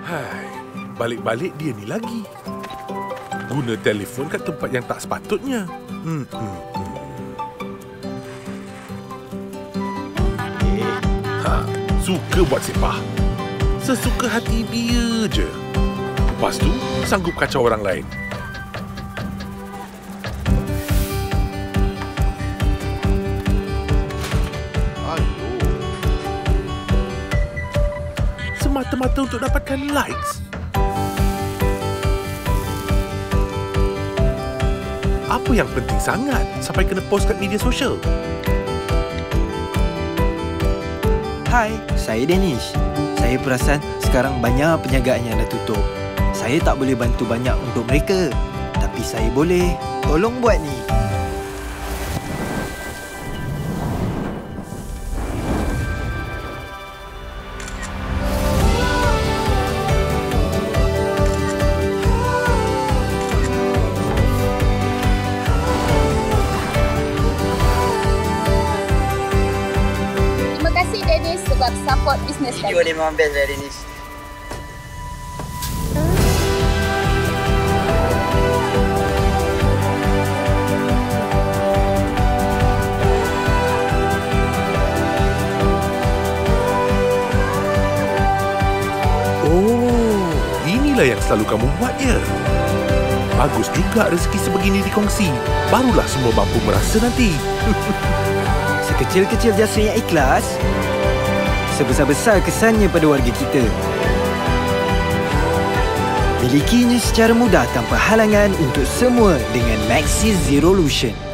Hai, balik-balik dia ni lagi. Guna telefon kat tempat yang tak sepatutnya. Suka buat sepah. Sesuka hati dia je. Lepas tu, sanggup kacau orang lain. Semata-mata untuk dapatkan likes. Apa yang penting sangat sampai kena post kat media sosial? Hai, saya Danish. Saya perasan sekarang banyak perniagaan yang dah tutup. Saya tak boleh bantu banyak untuk mereka. Tapi saya boleh. Tolong buat ni. Sebab support bisnes kami. Video dia memang best lah, Danish. Oh, inilah yang selalu kamu buat ya. Bagus juga rezeki sebegini dikongsi. Barulah semua mampu merasa nanti. Sekecil-kecil jasa yang ikhlas, sebesar-besar kesannya pada warga kita. Milikinya secara mudah tanpa halangan untuk semua dengan Maxis Zerolution.